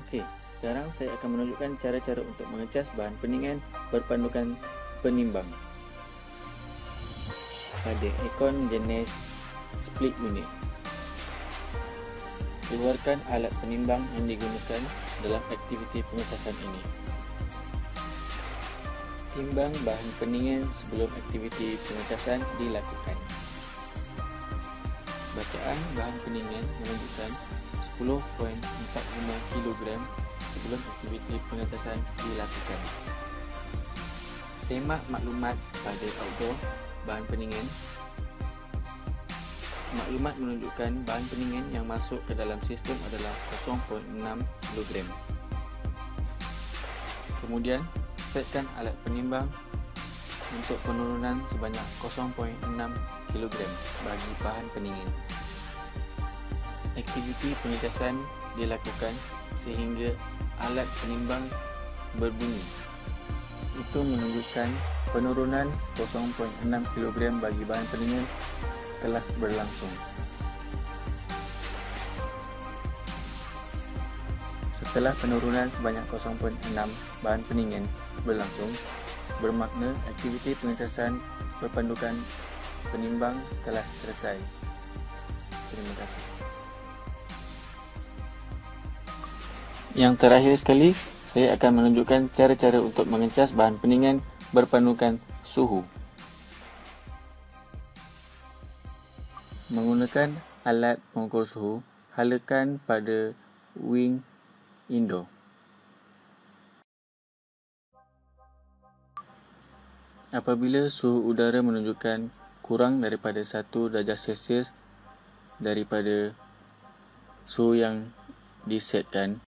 Okey, sekarang saya akan menunjukkan cara-cara untuk mengecas bahan peningan berpandukan penimbang pada aircon jenis split unit. Keluarkan alat penimbang yang digunakan dalam aktiviti pengecasan ini. Timbang bahan peningan sebelum aktiviti pengecasan dilakukan. Bacaan bahan peningan menunjukkan 10.45 kg sebelum aktiviti pengecasan dilakukan. Semak maklumat pada outdoor bahan peningan. Maklumat menunjukkan bahan peningan yang masuk ke dalam sistem adalah 0.6 kg. Kemudian, setkan alat penimbang untuk penurunan sebanyak 0.6 kg bagi bahan peningan. Aktiviti pengecasan dilakukan sehingga alat penimbang berbunyi. Itu menunjukkan penurunan 0.6 kg bagi bahan peningan telah berlangsung. Setelah penurunan sebanyak 0.6 bahan peningan berlangsung, bermakna aktiviti pengecasan berpandukan penimbang telah selesai. Terima kasih. Yang terakhir sekali, saya akan menunjukkan cara-cara untuk mengecas bahan peningan berpandukan suhu. Menggunakan alat pengukur suhu, halakan pada wing indoor. Apabila suhu udara menunjukkan kurang daripada 1 darjah Celsius daripada suhu yang disetkan,